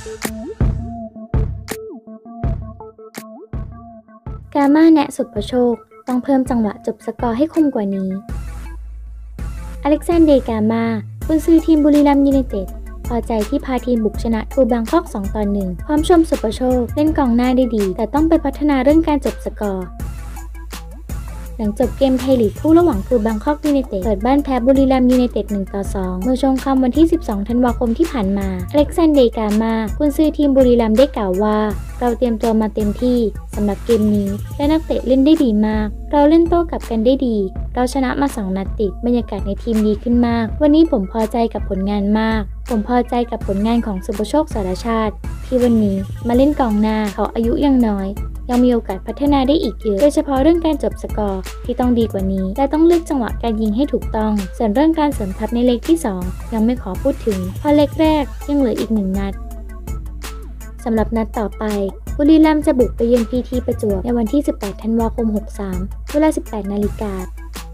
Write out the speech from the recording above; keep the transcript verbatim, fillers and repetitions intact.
กาม่าแนะสุภโชคต้องเพิ่มจังหวะจบสกอร์ให้คมกว่านี้อเล็กซานเดร์ กาม่ากุนซือทีมบุรีรัมย์ยูไนเต็ดพอใจที่พาทีมบุกชนะทูบางกอกสองต่อหนึ่งพร้อมชมสุภโชคเล่นกองหน้าได้ดีแต่ต้องไปพัฒนาเรื่องการจบสกอร์หลังจบเกมไทยลีกคู่ระหว่างทูบางกอกยูไนเต็ดเปิดบ้านแพ้บุรีรัมย์ยูไนเต็ดหนึ่งต่อสองเมื่อช่วงค่ำวันที่สิบสองธันวาคมที่ผ่านมาอเล็กซานเดร์ กาม่ากุนซือทีมบุรีรัมย์ได้กล่าวว่าเราเตรียมตัวมาเต็มที่สำหรับเกมนี้และนักเตะเล่นได้ดีมากเราเล่นโต้กลับกันได้ดีเราชนะมาสองนัดติดบรรยากาศในทีมดีขึ้นมากวันนี้ผมพอใจกับผลงานมากผมพอใจกับผลงานของสุภโชค สารชาติที่วันนี้มาเล่นกองหน้าเขาอายุยังน้อยยังมีโอกาสพัฒนาได้อีกเยอะโดยเฉพาะเรื่องการจบสกอร์ที่ต้องดีกว่านี้และต้องเลือกจังหวะการยิงให้ถูกต้องส่วนเรื่องการเสริมทัพในเล็กที่สองยังไม่ขอพูดถึงเพราะเล็กแรกยังเหลืออีกหนึ่งนัดสำหรับนัดต่อไปบุรีรัมย์จะบุกไปเยือนพีทีประจวบในวันที่สิบแปดธันวาคมหกสามเวลาสิบแปดนาฬิกา